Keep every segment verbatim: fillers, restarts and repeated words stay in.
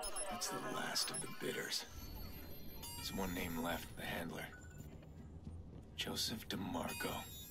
That's the last of the bidders. There's one name left, the handler. Joseph DeMarco.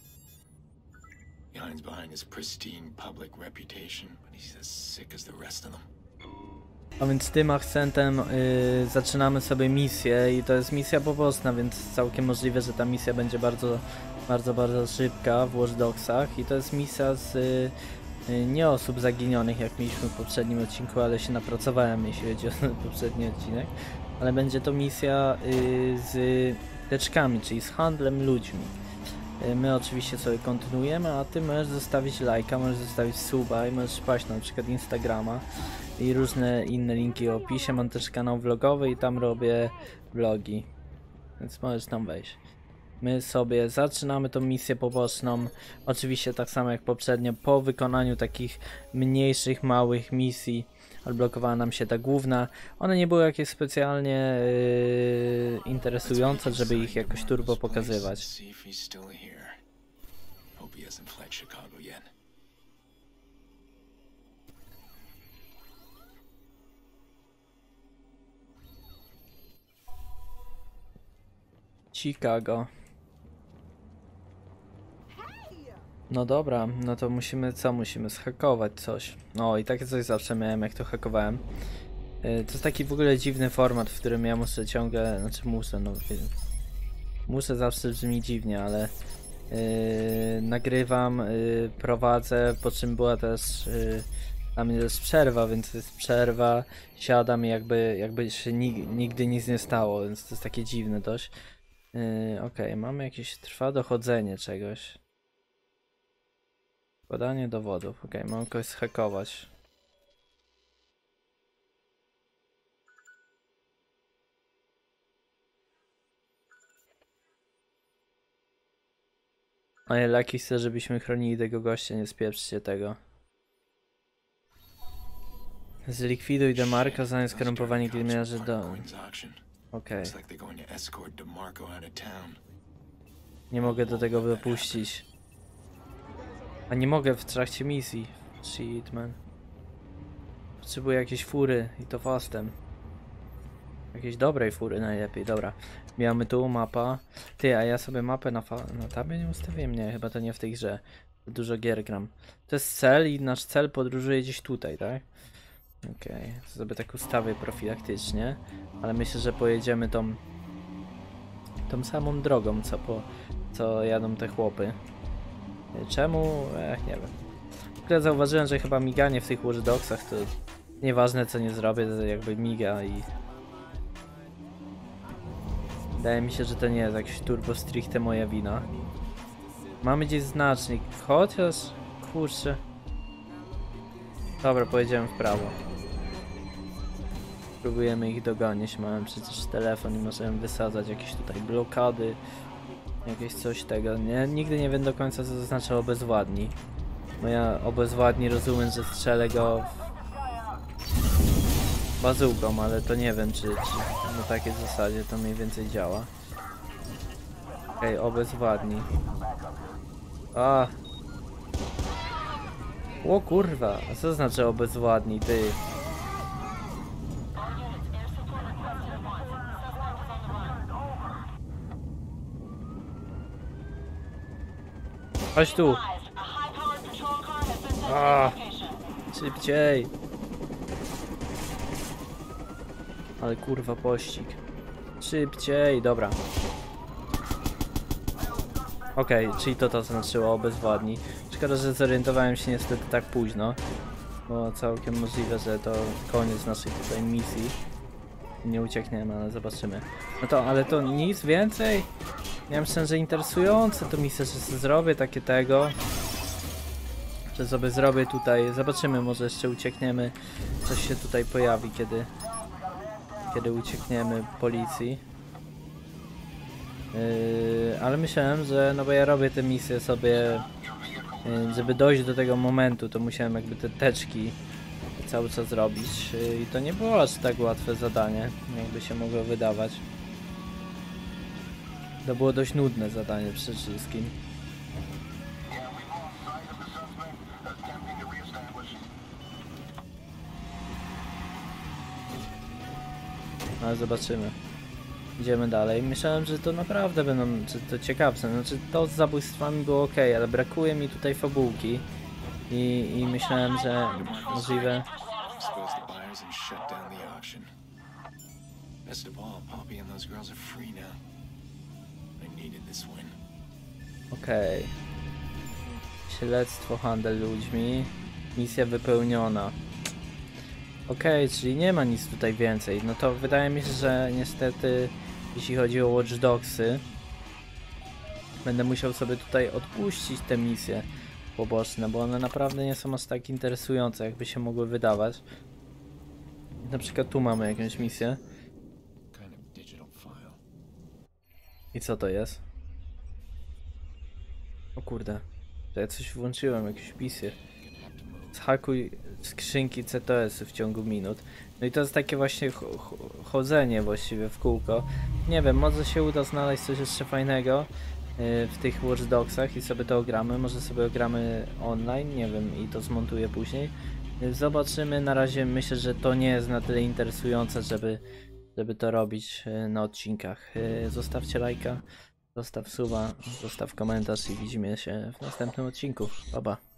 He hides behind his pristine public reputation, but he's as sick as the rest of them. A więc tym akcentem yy, zaczynamy sobie misję i to jest misja poboczna, więc całkiem możliwe, że ta misja będzie bardzo, bardzo, bardzo szybka w Watch Dogsach i to jest misja z yy, nie osób zaginionych, jak mieliśmy w poprzednim odcinku, ale się napracowałem, jeśli chodzi o poprzedni odcinek, ale będzie to misja yy, z teczkami, czyli z handlem ludźmi. Yy, my oczywiście sobie kontynuujemy, a ty możesz zostawić lajka, możesz zostawić suba i możesz wpaść na przykład Instagrama i różne inne linki w opisie. Mam też kanał vlogowy i tam robię vlogi, więc możesz tam wejść. My sobie zaczynamy tą misję poboczną, oczywiście tak samo jak poprzednio. Po wykonaniu takich mniejszych, małych misji odblokowała nam się ta główna. One nie były jakieś specjalnie yy, interesujące, żeby ich jakoś turbo pokazywać. Chicago. No dobra, no to musimy, co musimy? Zhakować coś. No i takie coś zawsze miałem, jak to hakowałem. Yy, to jest taki w ogóle dziwny format, w którym ja muszę ciągle, znaczy muszę, no muszę zawsze brzmi dziwnie, ale yy, nagrywam, yy, prowadzę, po czym była też yy, dla mnie też przerwa, więc to jest przerwa, siadam i jakby, jakby się nig nigdy nic nie stało, więc to jest takie dziwne dość. Yy, Okej, okay, mamy jakieś, trwa dochodzenie czegoś. Podanie dowodów, okej, okay, mam kogoś zhakować. Ale Lucky chce, żebyśmy chronili tego gościa, nie spieprzcie tego. Zlikwiduj DeMarco, zamiast skorumpowanie gliniarzy do... Okej. Okay. Nie mogę do tego dopuścić. A nie mogę w trakcie misji. Shit, man. Potrzebuję jakiejś fury i to fastem. Jakiejś dobrej fury najlepiej, dobra. Mamy tu mapa. Ty, a ja sobie mapę na, na tabie nie ustawiłem? Nie, chyba to nie w tej grze. Dużo gier gram. To jest cel i nasz cel podróżuje gdzieś tutaj, tak? Okej, okay. To sobie tak ustawię profilaktycznie. Ale myślę, że pojedziemy tą tą samą drogą, co po co jadą te chłopy. Czemu? Ech, nie wiem. Ja zauważyłem, że chyba miganie w tych Watch Dogsach to nieważne co nie zrobię, to jakby miga i... Wydaje mi się, że to nie jest jakiś turbo stricte moja wina. Mamy gdzieś znacznik, chociaż... kurczę... Dobra, pojedziemy w prawo. Próbujemy ich dogonić, mamy przecież telefon i możemy wysadzać jakieś tutaj blokady. Jakieś coś tego. Nie, nigdy nie wiem do końca co to znaczy obezwładni. Bo ja obezwładni rozumiem, że strzelę go bazuką, ale to nie wiem czy, czy na takiej zasadzie to mniej więcej działa. Okej, okay, obezwładni. A. O kurwa, a co znaczy obezwładni, ty? Chodź tu! A, szybciej! Ale kurwa pościg. Szybciej, dobra. Okej, okay, czyli to to znaczyło obezwładni. Szkoda, że zorientowałem się niestety tak późno. Bo całkiem możliwe, że to koniec naszej tutaj misji. Nie uciekniemy, ale zobaczymy. No to, ale to nic więcej? Ja myślę, że interesujące to misje, że sobie zrobię takie tego. Że sobie zrobię tutaj, zobaczymy, może jeszcze uciekniemy. Coś się tutaj pojawi, kiedy kiedy uciekniemy policji. Yy, ale myślałem, że no bo ja robię te misje sobie, yy, żeby dojść do tego momentu, to musiałem jakby te teczki cały czas robić. Yy, I to nie było aż tak łatwe zadanie, jakby się mogło wydawać. To było dość nudne zadanie przede wszystkim. ale zobaczymy. Idziemy dalej. Myślałem, że to naprawdę będą, że to ciekawsze. Znaczy to z zabójstwami było ok, ale brakuje mi tutaj fabułki. I, i myślałem, że możliwe... Expose the buyers and shut down the auction. Best of all, Poppy and those girls are free now. I needed this win. Okej. Śledztwo, handel ludźmi. Misja wypełniona. Okej, czyli nie ma nic tutaj więcej. No to wydaje mi się, że niestety jeśli chodzi o Watch Dogsy, będę musiał sobie tutaj odpuścić te misje poboczne, bo one naprawdę nie są aż tak interesujące, jakby się mogły wydawać. Na przykład tu mamy jakąś misję. Kind of digital file. I co to jest? O kurde, to ja coś włączyłem, jakieś misje. Zhakuj skrzynki C T S w ciągu minut. No i to jest takie właśnie ch ch chodzenie właściwie w kółko. Nie wiem, może się uda znaleźć coś jeszcze fajnego yy, w tych Watch Dogsach i sobie to ogramy. Może sobie ogramy online, nie wiem, i to zmontuję później. Yy, zobaczymy, na razie myślę, że to nie jest na tyle interesujące, żeby, żeby to robić yy, na odcinkach. Yy, zostawcie lajka, zostaw suba, zostaw komentarz i widzimy się w następnym odcinku. Pa, pa.